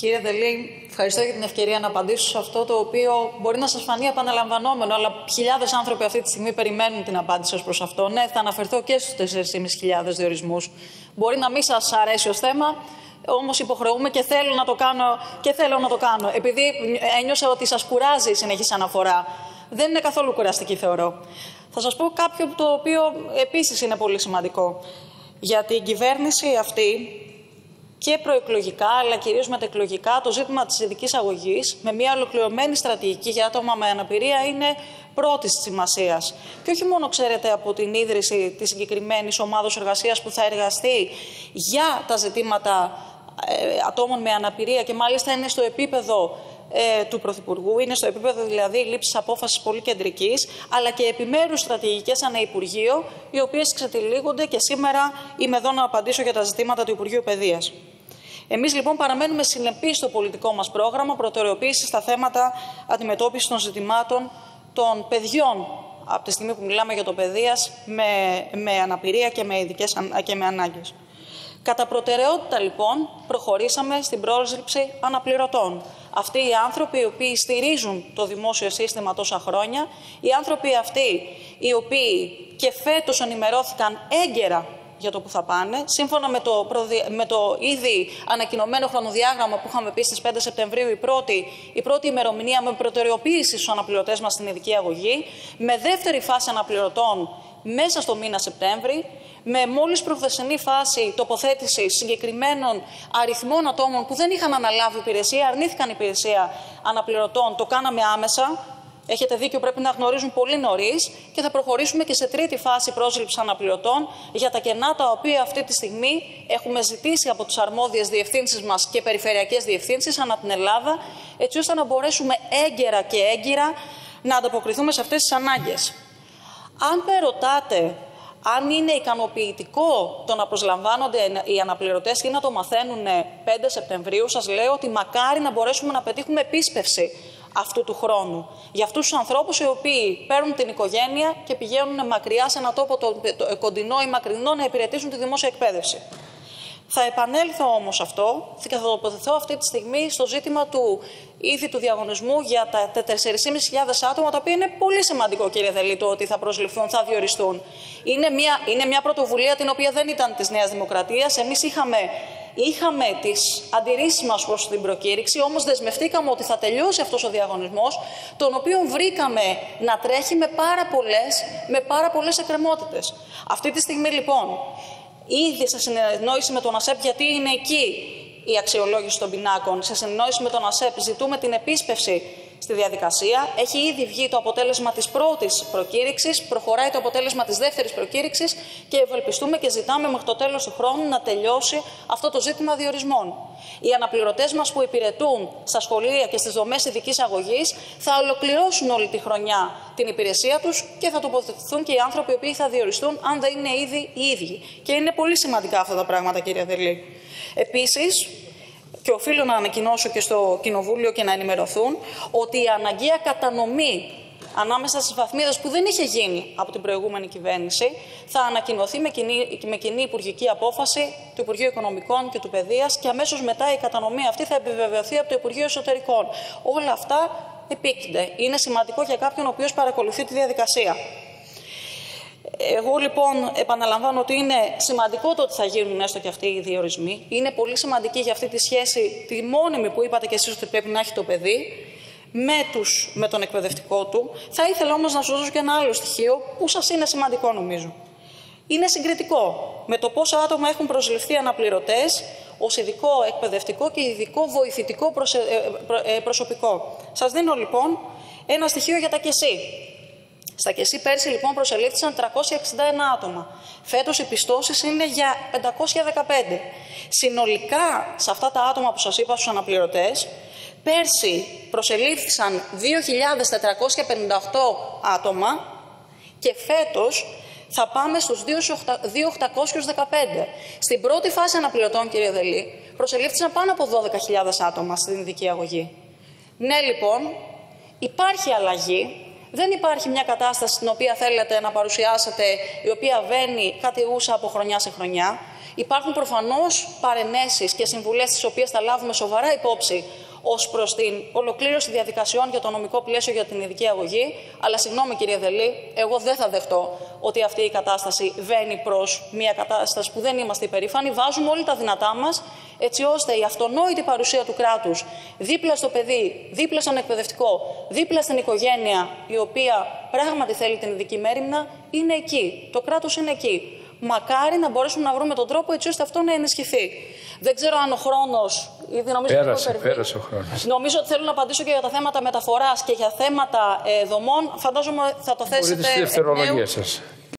Κύριε Δελή, ευχαριστώ για την ευκαιρία να απαντήσω σε αυτό το οποίο μπορεί να σας φανεί επαναλαμβανόμενο, αλλά χιλιάδες άνθρωποι αυτή τη στιγμή περιμένουν την απάντηση ως προς αυτό. Ναι, θα αναφερθώ και στους 4.500 διορισμούς. Μπορεί να μην σας αρέσει ως θέμα, όμως υποχρεούμε και θέλω να το κάνω. Επειδή ένιωσα ότι σας κουράζει η συνεχής αναφορά. Δεν είναι καθόλου κουραστική, θεωρώ. Θα σας πω κάποιο το οποίο επίσης είναι πολύ σημαντικό. Για την κυβέρνηση αυτή, και προεκλογικά, αλλά κυρίως μετεκλογικά, το ζήτημα της ειδικής αγωγής με μια ολοκληρωμένη στρατηγική για άτομα με αναπηρία είναι πρώτης σημασίας. Και όχι μόνο, ξέρετε, από την ίδρυση της συγκεκριμένης ομάδος εργασίας που θα εργαστεί για τα ζητήματα ατόμων με αναπηρία και μάλιστα είναι στο επίπεδο του Πρωθυπουργού, είναι στο επίπεδο δηλαδή λήψης απόφασης πολύ κεντρικής, αλλά και επιμέρους στρατηγικές ανά Υπουργείο, οι οποίες ξετυλίγονται και σήμερα είμαι εδώ να απαντήσω για τα ζητήματα του Υπουργείου Παιδείας. Εμείς λοιπόν παραμένουμε συνεπείς στο πολιτικό μας πρόγραμμα προτεραιοποίησης στα θέματα αντιμετώπισης των ζητημάτων των παιδιών, από τη στιγμή που μιλάμε για το παιδείας με αναπηρία και με ανάγκες. Κατά προτεραιότητα, λοιπόν, προχωρήσαμε στην πρόσληψη αναπληρωτών. Αυτοί οι άνθρωποι οι οποίοι στηρίζουν το δημόσιο σύστημα τόσα χρόνια, οι άνθρωποι αυτοί οι οποίοι και φέτος ενημερώθηκαν έγκαιρα για το που θα πάνε, σύμφωνα με το ήδη ανακοινωμένο χρονοδιάγραμμα που είχαμε πει στις 5 Σεπτεμβρίου, η πρώτη ημερομηνία με προτεραιοποίηση στους αναπληρωτές μας στην ειδική αγωγή, με δεύτερη φάση αναπληρωτών μέσα στο μήνα Σεπτέμβρη, με μόλις προχθεσινή φάση τοποθέτηση συγκεκριμένων αριθμών ατόμων που δεν είχαν αναλάβει υπηρεσία, αρνήθηκαν υπηρεσία αναπληρωτών, το κάναμε άμεσα. Έχετε δίκιο, πρέπει να γνωρίζουν πολύ νωρίς και θα προχωρήσουμε και σε τρίτη φάση πρόσληψης αναπληρωτών για τα κενά τα οποία αυτή τη στιγμή έχουμε ζητήσει από τις αρμόδιες διευθύνσεις μας και περιφερειακές διευθύνσεις ανά την Ελλάδα, έτσι ώστε να μπορέσουμε έγκαιρα και έγκυρα να ανταποκριθούμε σε αυτές τις ανάγκες. Αν με ρωτάτε αν είναι ικανοποιητικό το να προσλαμβάνονται οι αναπληρωτές ή να το μαθαίνουν 5 Σεπτεμβρίου, σας λέω ότι μακάρι να μπορέσουμε να πετύχουμε επίσπευση αυτού του χρόνου. Για αυτούς τους ανθρώπους οι οποίοι παίρνουν την οικογένεια και πηγαίνουν μακριά σε ένα τόπο κοντινό ή μακρινό να υπηρετήσουν τη δημόσια εκπαίδευση. Θα επανέλθω όμως αυτό και θα τοποθετηθώ αυτή τη στιγμή στο ζήτημα του διαγωνισμού για τα 4.500 άτομα, τα οποία είναι πολύ σημαντικό, κύριε Δελή, το ότι θα προσληφθούν, θα διοριστούν. Είναι μια πρωτοβουλία την οποία δεν ήταν της Νέας Δημοκρατίας. Εμείς είχαμε τις αντιρρήσεις μας προς την προκήρυξη, όμως δεσμευτήκαμε ότι θα τελειώσει αυτός ο διαγωνισμός, τον οποίο βρήκαμε να τρέχει με πάρα πολλές εκκρεμότητες. Αυτή τη στιγμή, λοιπόν, ήδη σε συνεννόηση με τον ΑΣΕΠ, γιατί είναι εκεί η αξιολόγηση των πινάκων, σε συνεννόηση με τον ΑΣΕΠ ζητούμε την επίσπευση στη διαδικασία. Έχει ήδη βγει το αποτέλεσμα της πρώτης προκήρυξης, προχωράει το αποτέλεσμα της δεύτερης προκήρυξης και ευελπιστούμε και ζητάμε μέχρι το τέλος του χρόνου να τελειώσει αυτό το ζήτημα διορισμών. Οι αναπληρωτές μας που υπηρετούν στα σχολεία και στις δομές ειδικής αγωγής θα ολοκληρώσουν όλη τη χρονιά την υπηρεσία τους και θα τοποθετηθούν και οι άνθρωποι οι οποίοι θα διοριστούν, αν δεν είναι ήδη οι ίδιοι. Και είναι πολύ σημαντικά αυτά τα πράγματα, κύριε Δελή. Επίσης, και οφείλω να ανακοινώσω και στο Κοινοβούλιο και να ενημερωθούν, ότι η αναγκαία κατανομή ανάμεσα στις βαθμίδες που δεν είχε γίνει από την προηγούμενη κυβέρνηση θα ανακοινωθεί με κοινή υπουργική απόφαση του Υπουργείου Οικονομικών και του Παιδείας και αμέσως μετά η κατανομή αυτή θα επιβεβαιωθεί από το Υπουργείο Εσωτερικών. Όλα αυτά επίκυνται. Είναι σημαντικό για κάποιον ο οποίος παρακολουθεί τη διαδικασία. Εγώ λοιπόν επαναλαμβάνω ότι είναι σημαντικό το ότι θα γίνουν έστω και αυτοί οι διορισμοί. Είναι πολύ σημαντική για αυτή τη σχέση, τη μόνιμη που είπατε και εσείς ότι πρέπει να έχει το παιδί, με τον εκπαιδευτικό του. Θα ήθελα όμως να σας δώσω και ένα άλλο στοιχείο που σας είναι σημαντικό νομίζω. Είναι συγκριτικό με το πόσα άτομα έχουν προσληφθεί αναπληρωτές ως ειδικό εκπαιδευτικό και ειδικό βοηθητικό προσωπικό. Σας δίνω λοιπόν ένα στοιχείο για τα ΚΕΣΥ. Στα ΚΕΣΥ πέρσι λοιπόν προσελήφθησαν 361 άτομα. Φέτος οι πιστώσεις είναι για 515. Συνολικά σε αυτά τα άτομα που σας είπα στους αναπληρωτές, πέρσι προσελήφθησαν 2.458 άτομα και φέτος θα πάμε στους 2.815. Στην πρώτη φάση αναπληρωτών, κύριε Δελή, προσελήφθησαν πάνω από 12.000 άτομα στην ειδική αγωγή. Ναι, λοιπόν, υπάρχει αλλαγή. Δεν υπάρχει μια κατάσταση στην οποία θέλετε να παρουσιάσετε, η οποία βαίνει κατηούσα από χρονιά σε χρονιά. Υπάρχουν προφανώς παρενέσεις και συμβουλές τις οποίες θα λάβουμε σοβαρά υπόψη ως προς την ολοκλήρωση διαδικασιών για το νομικό πλαίσιο για την ειδική αγωγή. Αλλά συγγνώμη, κύριε Δελή, εγώ δεν θα δεχτώ ότι αυτή η κατάσταση βαίνει προς μια κατάσταση που δεν είμαστε υπερήφανοι. Βάζουμε όλοι τα δυνατά μας, έτσι ώστε η αυτονόητη παρουσία του κράτους δίπλα στο παιδί, δίπλα στον εκπαιδευτικό, δίπλα στην οικογένεια, η οποία πράγματι θέλει την ειδική μέριμνα, είναι εκεί. Το κράτος είναι εκεί. Μακάρι να μπορέσουμε να βρούμε τον τρόπο έτσι ώστε αυτό να ενισχυθεί. Δεν ξέρω αν ο χρόνος. Πέρασε ο χρόνος. Νομίζω ότι θέλω να απαντήσω και για τα θέματα μεταφοράς και για θέματα δομών. Φαντάζομαι θα το θέσετε. Μπορείτε στη δευτερολογία σας.